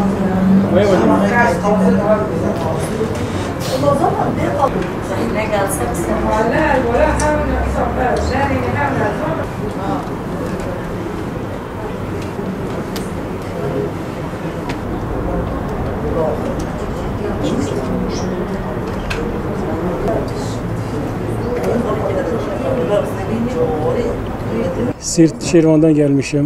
Siirt Şirvan'dan gelmişim.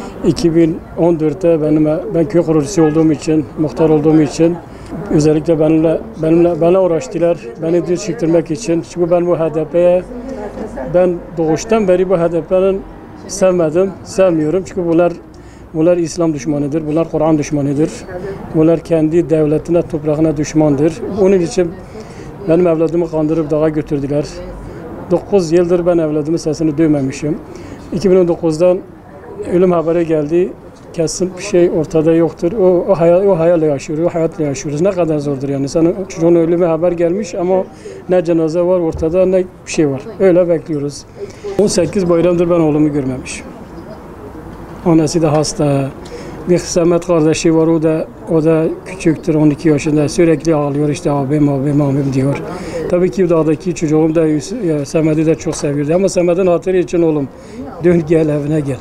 2014'te ben köy kurucusu olduğum için, muhtar olduğum için özellikle bana uğraştılar. Beni düz çıktırmak için. Çünkü ben bu HDP'ye doğuştan beri bu HDP'nin sevmiyorum. Çünkü bunlar İslam düşmanıdır, bunlar Kur'an düşmanıdır. Bunlar kendi devletine, toprağına düşmandır. Onun için benim evladımı kandırıp dağa götürdüler. 9 yıldır ben evladımın sesini duymamışım. 2019'dan ölüm haberi geldi. Kesin bir şey ortada yoktur. O hayalle yaşıyoruz, o hayatla yaşıyoruz. Ne kadar zordur yani. Senin çocuğun ölümü haber gelmiş ama ne cenaze var ortada ne bir şey var. Öyle bekliyoruz. 18 bayramdır ben oğlumu görmemişim. Annesi de hasta. Bir Samet kardeşi var, o da küçüktür, 12 yaşında. Sürekli ağlıyor, işte abim diyor. Tabii ki dağdaki çocuğum da Samet'i de çok seviyordu ama Samet'in hatırı için oğlum dön gel evine gel.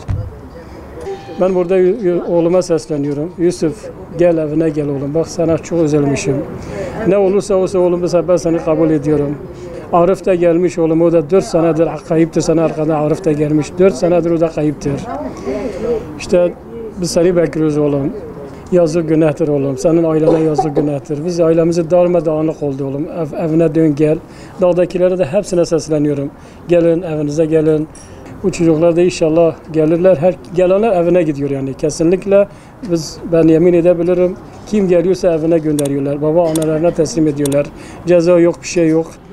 Ben burada oğluma sesleniyorum. Yusuf gel evine gel oğlum. Bak sana çok üzülmüşüm. Ne olursa olsa oğlum ben seni kabul ediyorum. Arif de gelmiş oğlum, o da 4 senedir kayıptır, sana arkada Arif de gelmiş. 4 senedir o da kayıptır. İşte biz seni bekliyoruz oğlum. Yazık günahtır oğlum. Senin ailene yazık günahtır. Biz ailemizi darmadağınık oldu oğlum. Evine dön gel. Dağdakilere de hepsine sesleniyorum. Gelin evinize gelin. Bu çocuklar da inşallah gelirler. Gelenler evine gidiyor yani. Kesinlikle ben yemin edebilirim. Kim geliyorsa evine gönderiyorlar. Baba analarına teslim ediyorlar. Ceza yok, bir şey yok.